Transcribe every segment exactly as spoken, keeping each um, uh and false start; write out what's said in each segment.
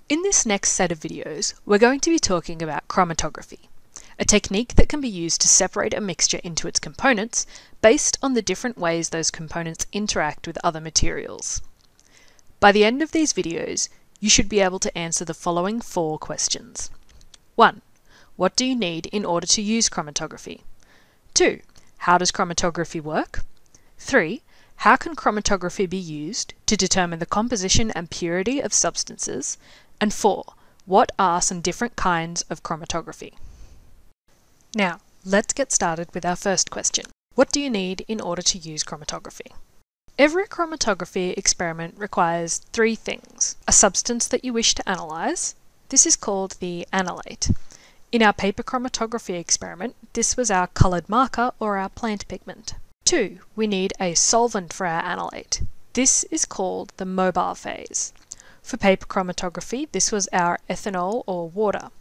In this next set of videos, we're going to be talking about chromatography, a technique that can be used to separate a mixture into its components based on the different ways those components interact with other materials. By the end of these videos, you should be able to answer the following four questions. one. What do you need in order to use chromatography? two. How does chromatography work? three. How can chromatography be used to determine the composition and purity of substances? And four. What are some different kinds of chromatography? Now, let's get started with our first question. What do you need in order to use chromatography? Every chromatography experiment requires three things. A substance that you wish to analyse. This is called the analyte. In our paper chromatography experiment, this was our coloured marker or our plant pigment. Two, we need a solvent for our analyte. This is called the mobile phase. For paper chromatography, this was our ethanol or water.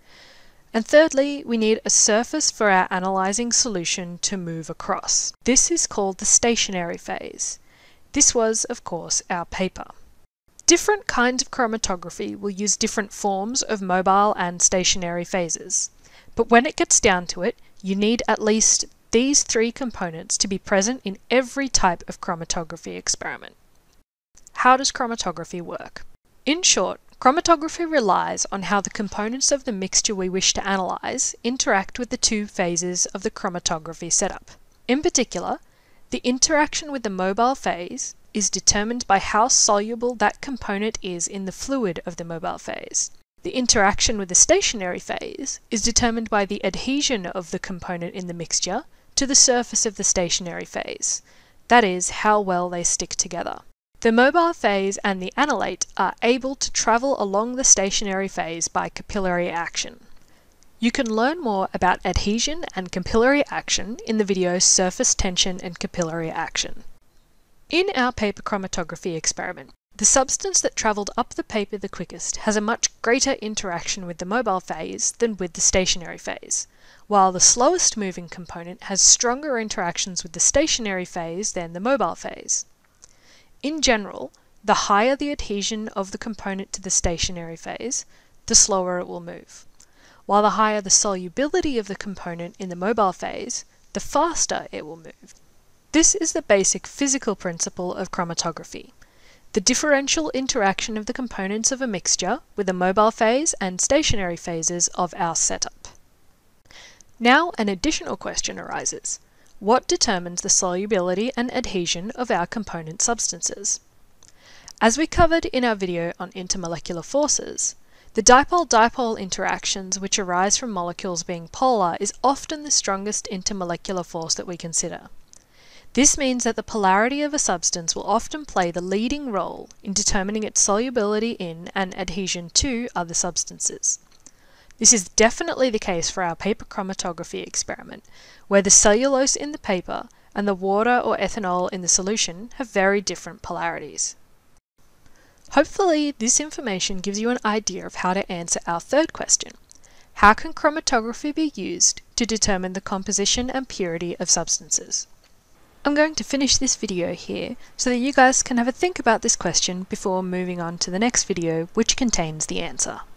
And thirdly, we need a surface for our analysing solution to move across. This is called the stationary phase. This was, of course, our paper. Different kinds of chromatography will use different forms of mobile and stationary phases. But when it gets down to it, you need at least these three components to be present in every type of chromatography experiment. How does chromatography work? In short, chromatography relies on how the components of the mixture we wish to analyse interact with the two phases of the chromatography setup. In particular, the interaction with the mobile phase is determined by how soluble that component is in the fluid of the mobile phase. The interaction with the stationary phase is determined by the adhesion of the component in the mixture to the surface of the stationary phase, that is, how well they stick together. The mobile phase and the analyte are able to travel along the stationary phase by capillary action. You can learn more about adhesion and capillary action in the video Surface Tension and Capillary Action. In our paper chromatography experiment, the substance that travelled up the paper the quickest has a much greater interaction with the mobile phase than with the stationary phase, while the slowest moving component has stronger interactions with the stationary phase than the mobile phase. In general, the higher the adhesion of the component to the stationary phase, the slower it will move, while the higher the solubility of the component in the mobile phase, the faster it will move. This is the basic physical principle of chromatography, the differential interaction of the components of a mixture with the mobile phase and stationary phases of our setup. Now an additional question arises. What determines the solubility and adhesion of our component substances? As we covered in our video on intermolecular forces, the dipole-dipole interactions which arise from molecules being polar is often the strongest intermolecular force that we consider. This means that the polarity of a substance will often play the leading role in determining its solubility in and adhesion to other substances. This is definitely the case for our paper chromatography experiment, where the cellulose in the paper and the water or ethanol in the solution have very different polarities. Hopefully, this information gives you an idea of how to answer our third question. How can chromatography be used to determine the composition and purity of substances? I'm going to finish this video here so that you guys can have a think about this question before moving on to the next video, which contains the answer.